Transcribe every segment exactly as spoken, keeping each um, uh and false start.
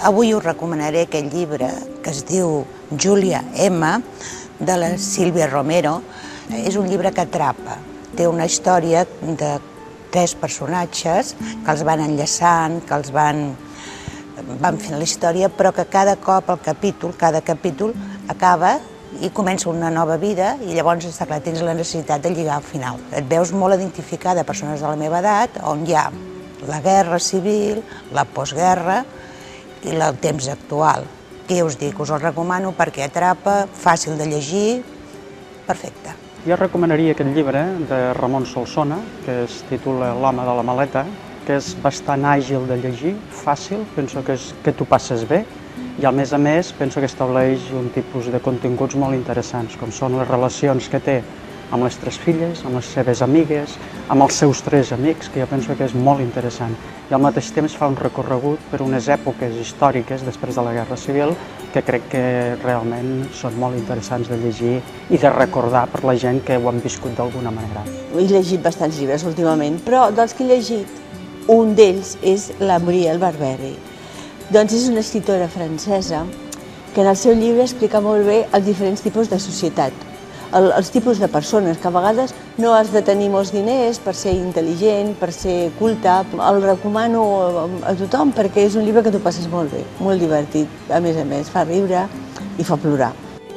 Avui us recomanaré aquest llibre que es diu Júlia M, de la Sílvia Romero. És un llibre que atrapa. Té una història de tres personatges que els van enllaçant, que els van, van fent la història, però que cada cop el capítol, cada capítol acaba i comença una nova vida i llavors, està clar, tens la necessitat de lligar al final. Et veus molt identificada a persones de la meva edat, on hi ha la guerra civil, la postguerra i el temps actual. Què us dic? Us el recomano perquè atrapa, fàcil de llegir, perfecte. Jo recomanaria aquest llibre de Ramon Solsona, que es titula L'home de la maleta, que és bastant àgil de llegir, fàcil, penso que, és, que t'ho passes bé, i a més a més penso que estableix un tipus de continguts molt interessants, com són les relacions que té amb les tres filles, amb les seves amigues, amb els seus tres amics, que jo penso que és molt interessant. I al mateix temps fa un recorregut per unes èpoques històriques després de la Guerra Civil que crec que realment són molt interessants de llegir i de recordar per la gent que ho han viscut d'alguna manera. He llegit bastants llibres últimament, però dels que he llegit, un d'ells és la Muriel Barbery. Doncs és una escriptora francesa que en el seu llibre explica molt bé els diferents tipus de societat, els tipus de persones, que a vegades no has de tenir molts diners per ser intel·ligent, per ser culte. El recomano a tothom perquè és un llibre que t'ho passes molt bé, molt divertit. A més a més, fa riure i fa plorar.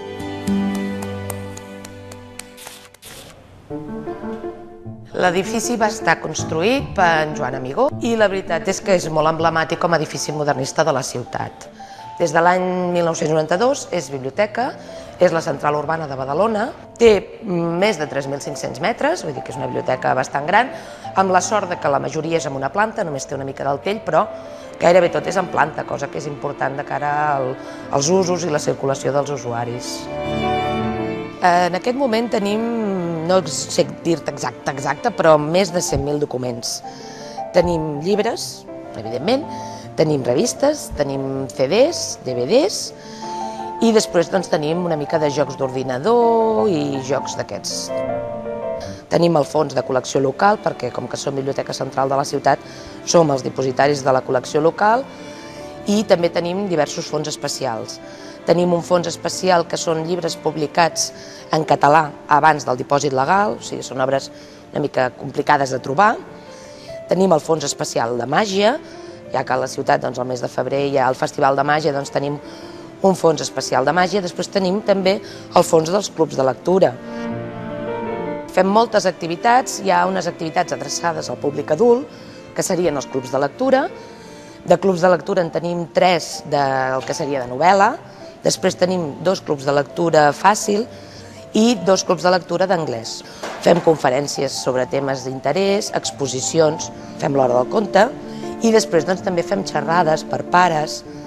L'edifici va estar construït per en Joan Amigó i la veritat és que és molt emblemàtic com a edifici modernista de la ciutat. Des de l'any mil nou-cents noranta-dos és biblioteca, és la central urbana de Badalona, té més de tres mil cinc-cents metres, vull dir que és una biblioteca bastant gran, amb la sort de que la majoria és en una planta, només té una mica d'altell, però gairebé tot és en planta, cosa que és important de cara als usos i la circulació dels usuaris. En aquest moment tenim, no sé dir-te exacte, exacte, però més de cent mil documents. Tenim llibres, evidentment, tenim revistes, tenim ce des, de ve des, i després doncs, tenim una mica de jocs d'ordinador i jocs d'aquests. Tenim el fons de col·lecció local, perquè com que som Biblioteca Central de la ciutat, som els dipositaris de la col·lecció local, i també tenim diversos fons especials. Tenim un fons especial que són llibres publicats en català abans del dipòsit legal, o sigui, són obres una mica complicades de trobar. Tenim el fons especial de màgia, ja que a la ciutat, doncs, al mes de febrer hi ha el Festival de Màgia, doncs tenim un fons especial de màgia. Després tenim també el fons dels clubs de lectura. Fem moltes activitats, hi ha unes activitats adreçades al públic adult, que serien els clubs de lectura. De clubs de lectura en tenim tres del que seria de novel·la, després tenim dos clubs de lectura fàcil i dos clubs de lectura d'anglès. Fem conferències sobre temes d'interès, exposicions, fem l'hora del conte, i després doncs, també fem xerrades per pares,